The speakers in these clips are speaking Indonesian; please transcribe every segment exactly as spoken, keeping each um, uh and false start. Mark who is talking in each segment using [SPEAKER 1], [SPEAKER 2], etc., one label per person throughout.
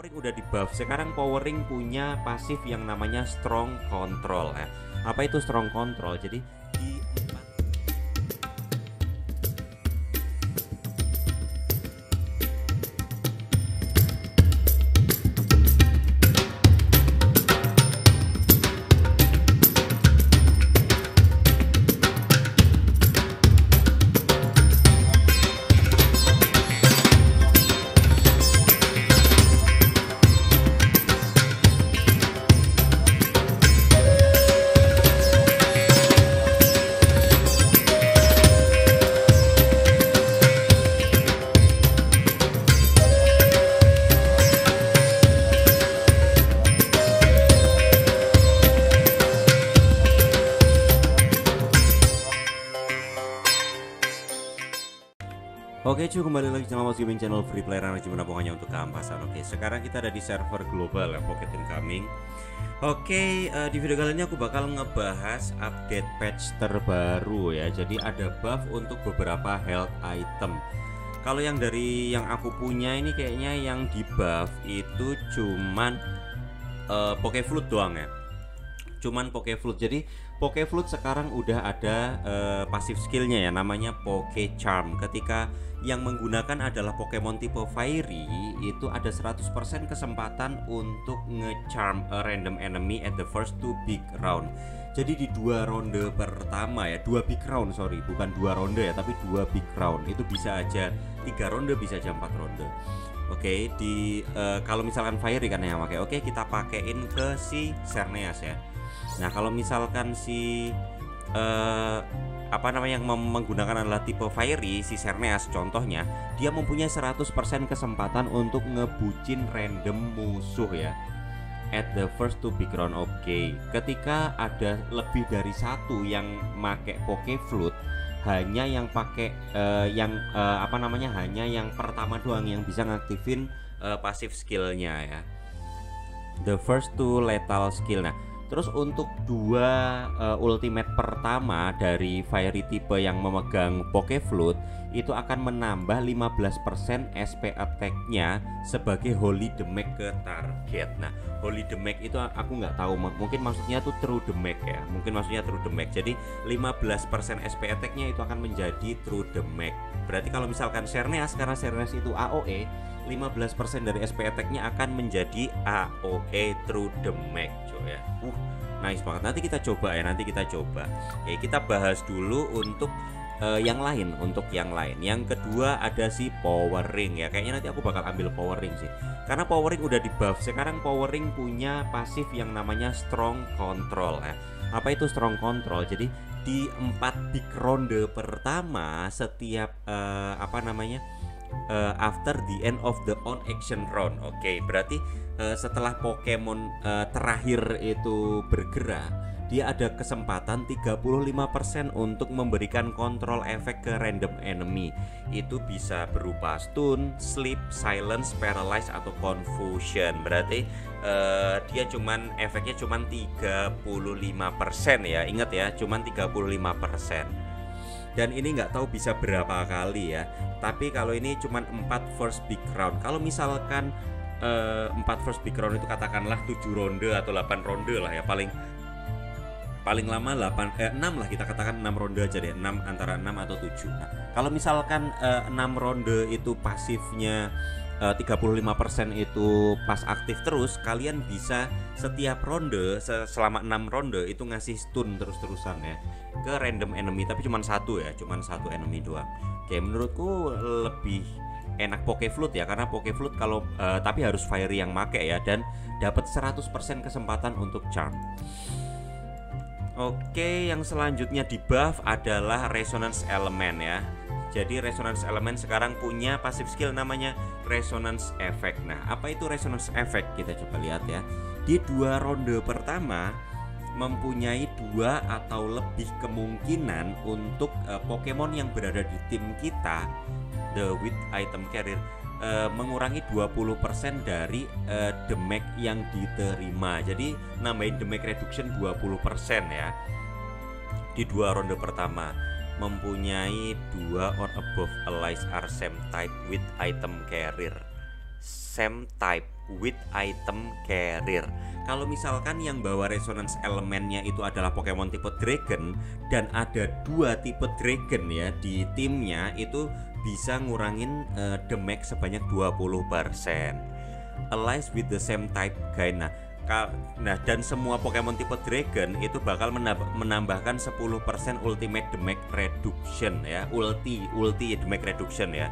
[SPEAKER 1] Powering udah di buff. Sekarang Powering punya pasif yang namanya Strong Control ya. Apa itu Strong Control? Jadi di empat Oke cuy, kembali lagi channel Mas Gaming, channel free player energi mana pokoknya untuk keampasan. Oke, sekarang kita ada di server global ya, Pocket Incoming. Oke, uh, di video kali ini aku bakal ngebahas update patch terbaru ya. Jadi ada buff untuk beberapa health item. Kalau yang dari yang aku punya ini kayaknya yang di buff itu cuman uh, Pokeflute doang ya. Cuman Pokeflute. Jadi Pokeflute sekarang udah ada uh, pasif skillnya ya, namanya Poke Charm. Ketika yang menggunakan adalah Pokemon tipe Fairy, itu ada seratus persen kesempatan untuk nge-charm a random enemy at the first two big round. Jadi di dua ronde pertama ya, dua big round sorry, bukan dua ronde ya, tapi dua big round. Itu bisa aja tiga ronde, bisa aja empat ronde. Oke, di uh, kalau misalkan Fairy kan yang pakai. Oke, kita pakein ke si Xerneas ya. Nah, kalau misalkan si uh, apa namanya yang menggunakan adalah tipe Fairy, si Xerneas contohnya, dia mempunyai seratus persen kesempatan untuk ngebucin random musuh ya at the first two big round. Oke, ketika ada lebih dari satu yang make Pokeflute, hanya yang pakai uh, yang uh, apa namanya hanya yang pertama doang yang bisa ngaktifin uh, pasif skillnya ya, the first two lethal skill. Nah, terus untuk dua uh, ultimate pertama dari Fairy tipe yang memegang Pokeflute itu akan menambah lima belas persen S P attack-nya sebagai Holy Damage ke target. Nah, Holy Damage itu aku nggak tahu, mungkin maksudnya tuh True Damage ya. Mungkin maksudnya True Damage. Jadi lima belas persen S P attack-nya itu akan menjadi True Damage. Berarti kalau misalkan Xerneas, karena Xerneas itu A O E, lima belas persen dari S P attack-nya akan menjadi A O E True Damage coy ya. Uh, nice banget. Nanti kita coba ya, nanti kita coba. Oke, kita bahas dulu untuk uh, yang lain, untuk yang lain. Yang kedua ada si Powering ya. Kayaknya nanti aku bakal ambil Powering sih. Karena Powering udah di buff. Sekarang Powering punya pasif yang namanya Strong Control ya. Apa itu Strong Control? Jadi di empat big ronde pertama setiap uh, apa namanya? Uh, after the end of the on action round. Oke, okay, berarti uh, setelah Pokemon uh, terakhir itu bergerak, dia ada kesempatan tiga puluh lima persen untuk memberikan kontrol efek ke random enemy. Itu bisa berupa stun, sleep, silence, paralyze atau confusion. Berarti uh, dia cuman efeknya cuman tiga puluh lima persen ya. Ingat ya, cuman tiga puluh lima persen. Dan ini nggak tahu bisa berapa kali ya. Tapi kalau ini cuman empat first big round. Kalau misalkan uh, empat first big round itu katakanlah tujuh ronde atau delapan ronde lah ya, paling paling lama delapan eh, enam lah, kita katakan enam ronde aja deh, enam, antara enam atau tujuh. Nah, kalau misalkan uh, enam ronde itu pasifnya uh, tiga puluh lima persen itu pas aktif terus, kalian bisa setiap ronde selama enam ronde itu ngasih stun terus-terusan ya ke random enemy, tapi cuma satu ya, cuma satu enemy doang. Oke, menurutku lebih enak Pokeflute ya, karena Pokeflute kalau uh, tapi harus Fairy yang make ya, dan dapat seratus persen kesempatan untuk charm. Oke, yang selanjutnya di buff adalah Resonance Element ya. Jadi Resonance Element sekarang punya pasif skill namanya Resonance Effect. Nah, apa itu Resonance Effect? Kita coba lihat ya. Di dua ronde pertama mempunyai dua atau lebih kemungkinan untuk uh, Pokemon yang berada di tim kita, the with item carrier, uh, mengurangi dua puluh persen dari uh, damage yang diterima. Jadi nambahin damage reduction dua puluh persen ya. Di dua ronde pertama mempunyai dua or above allies are same type with item carrier. Same type. with item carrier. Kalau misalkan yang bawa resonance elemennya itu adalah Pokemon tipe Dragon dan ada dua tipe Dragon ya di timnya, itu bisa ngurangin uh, damage sebanyak dua puluh persen. Allies with the same type guy. Nah, nah dan semua Pokemon tipe Dragon itu bakal menambah, menambahkan sepuluh persen ultimate damage reduction ya. Ulti, ulti damage reduction ya.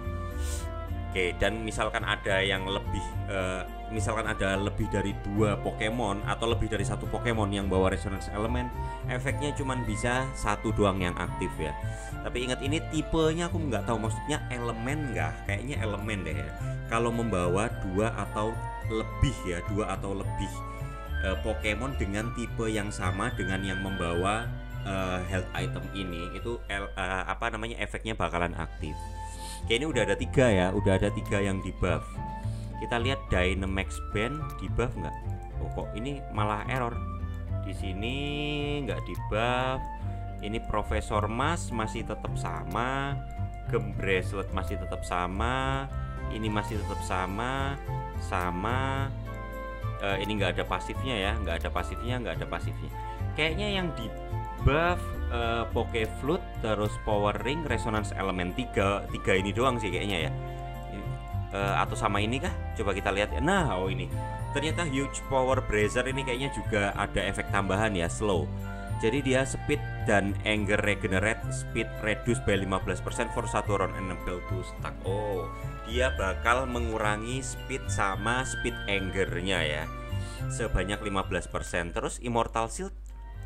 [SPEAKER 1] Oke, dan misalkan ada yang lebih uh, misalkan ada lebih dari dua Pokemon atau lebih dari satu Pokemon yang bawa resonance elemen, efeknya cuman bisa satu doang yang aktif ya. Tapi ingat, ini tipenya aku nggak tahu, maksudnya elemen nggak? Kayaknya elemen deh ya. Kalau membawa dua atau lebih ya, dua atau lebih uh, Pokemon dengan tipe yang sama dengan yang membawa uh, health item ini, itu uh, apa namanya efeknya bakalan aktif. Oke, ini udah ada tiga ya, udah ada tiga yang di buff. Kita lihat Dynamax Band di buff nggak? Oh, kok ini malah error. Di sini nggak di buff. Ini Profesor Mas masih tetap sama, Gem Bracelet masih tetap sama, ini masih tetap sama, sama. Uh, ini nggak ada pasifnya ya, nggak ada pasifnya, nggak ada pasifnya. Kayaknya yang di buff uh, Poke Flute, terus Power Ring, Resonance Element, tiga, tiga ini doang sih kayaknya ya. Uh, atau sama ini kah? Coba kita lihat. Nah, oh ini. Ternyata Huge Power Bracer ini kayaknya juga ada efek tambahan ya, slow. Jadi dia speed dan anger regenerate, speed reduce by lima belas persen for satu round enable to stack. Oh, dia bakal mengurangi speed sama speed angernya ya, sebanyak lima belas persen. Terus Immortal Shield,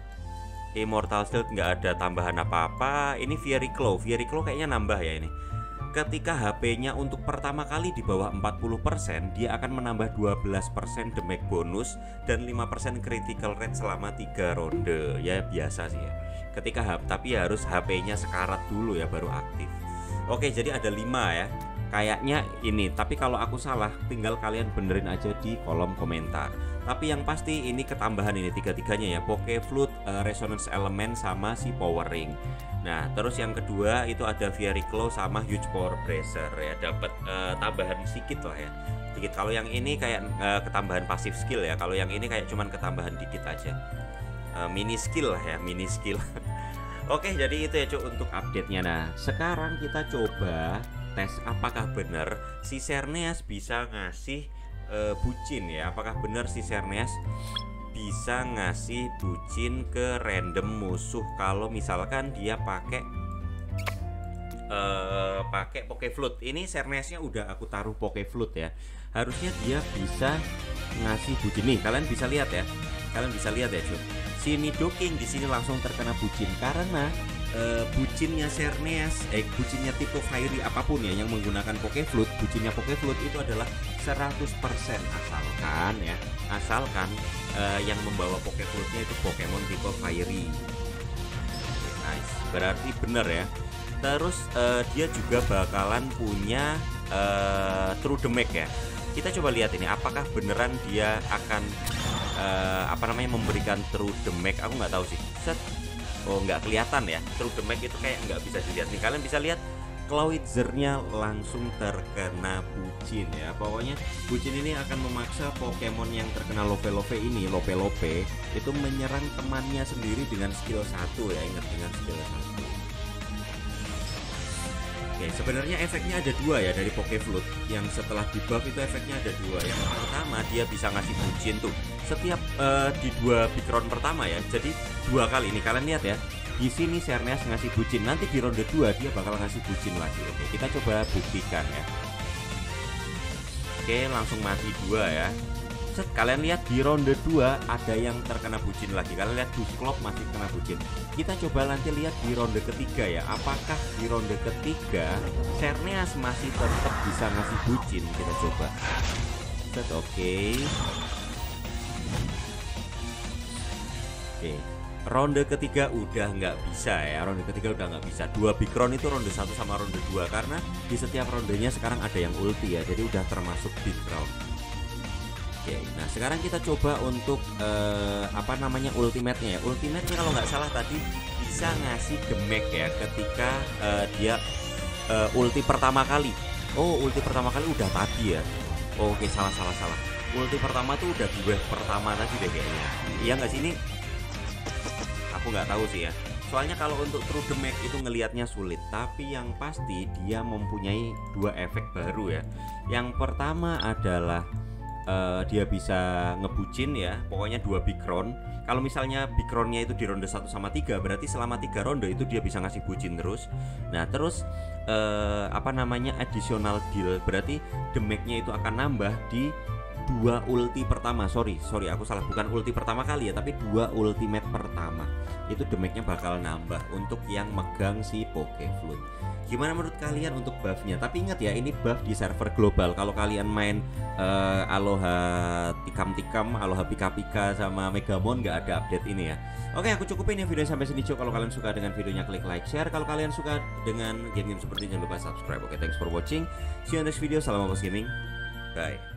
[SPEAKER 1] Immortal Shield nggak ada tambahan apa-apa. Ini Fiery Claw, Fiery Claw kayaknya nambah ya ini. Ketika H P-nya untuk pertama kali di bawah empat puluh persen, dia akan menambah dua belas persen damage bonus dan lima persen critical rate selama tiga ronde. Ya biasa sih ya. Ketika H P, tapi harus H P-nya sekarat dulu ya baru aktif. Oke, jadi ada lima ya. Kayaknya ini, tapi kalau aku salah tinggal kalian benerin aja di kolom komentar. Tapi yang pasti ini ketambahan ini tiga-tiganya ya, Poke Flute, uh, Resonance Element sama si Power Ring. Nah, terus yang kedua itu ada Fiery Claw sama Huge Power Bracer ya, dapat uh, tambahan sedikit lah ya. Dikit. Kalau yang ini kayak uh, ketambahan pasif skill ya. Kalau yang ini kayak cuman ketambahan dikit aja. Uh, mini skill lah ya, mini skill. Oke, jadi itu ya Cuk untuk update-nya. Nah, sekarang kita coba tes apakah benar si Xerneas bisa ngasih uh, bucin ya. Apakah benar si Xerneas bisa ngasih bucin ke random musuh kalau misalkan dia pakai uh, pakai Poke Flute. Ini Xerneasnya udah aku taruh Poke Flute ya. Harusnya dia bisa ngasih bucin nih. Kalian bisa lihat ya. Kalian bisa lihat ya, cuy. Si Nidoking di sini langsung terkena bucin karena uh, bucinnya Xerneas, eh bucinnya tipe Fiery apapun ya yang menggunakan Poke Flute, bucinnya Poke Flute itu adalah seratus persen asalkan ya, asalkan uh, yang membawa Poke Flute-nya itu Pokemon tipe Fiery. Nice, berarti bener ya. Terus uh, dia juga bakalan punya uh, True Damage ya. Kita coba lihat ini apakah beneran dia akan uh, apa namanya memberikan True Damage. Aku nggak tahu sih. Set. Oh, nggak kelihatan ya. True Damage itu kayak nggak bisa dilihat nih. Kalian bisa lihat Clawitzer-nya langsung terkena bucin ya. Pokoknya bucin ini akan memaksa Pokemon yang terkena Lope-Lope ini, Lope-Lope itu menyerang temannya sendiri dengan skill satu ya. Ingat, dengan skill satu. Oke, sebenarnya efeknya ada dua ya dari Poke Flute. Yang setelah di buff itu efeknya ada dua. Yang pertama dia bisa ngasih bucin tuh setiap uh, di dua big round pertama ya. Jadi dua kali ini kalian lihat ya. Di sini Xerneas ngasih bucin, nanti di ronde dua dia bakal ngasih bucin lagi. Oke, kita coba buktikan ya. Oke, langsung mati dua ya. Set, kalian lihat di ronde dua ada yang terkena bucin lagi. Kalian lihat Dusclops masih kena bucin. Kita coba nanti lihat di ronde ketiga ya. Apakah di ronde ketiga Xerneas masih tetap bisa ngasih bucin? Kita coba. Set, oke. Okay. Oke. Okay. Ronde ketiga udah nggak bisa ya. Ronde ketiga udah nggak bisa. Dua big round itu ronde satu sama ronde dua karena di setiap rondenya sekarang ada yang ulti ya. Jadi udah termasuk big round. Oke, nah sekarang kita coba untuk uh, apa namanya ultimate-nya ya. Ultimate-nya kalau nggak salah tadi bisa ngasih damage ya ketika uh, dia uh, ulti pertama kali. Oh, ulti pertama kali udah tadi ya. Oh, oke, salah salah salah. ulti pertama tuh udah wave pertama tadi deh kayaknya. Iya nggak sih ini? Aku nggak tahu sih ya. Soalnya kalau untuk True the Mag itu ngelihatnya sulit, tapi yang pasti dia mempunyai dua efek baru ya. Yang pertama adalah uh, dia bisa ngebucin ya, pokoknya dua big round. Kalau misalnya big roundnya itu di ronde satu sama tiga, berarti selama tiga ronde itu dia bisa ngasih bucin terus. Nah terus uh, apa namanya additional deal, berarti damage-nya itu akan nambah di dua ulti pertama. Sorry, sorry aku salah, bukan ulti pertama kali ya, tapi dua ultimate pertama. Itu damage-nya bakal nambah untuk yang megang si Pokeflute. Gimana menurut kalian untuk buff-nya? Tapi ingat ya, ini buff di server global. Kalau kalian main uh, Aloha Tikam-Tikam, Aloha Pika-Pika sama Megamon nggak ada update ini ya. Oke, aku cukupin ya video sampai sini cuy. Kalau kalian suka dengan videonya klik like, share. Kalau kalian suka dengan game-game seperti ini jangan lupa subscribe. Oke, thanks for watching. See you on next video. Salam Opus Gaming. Bye.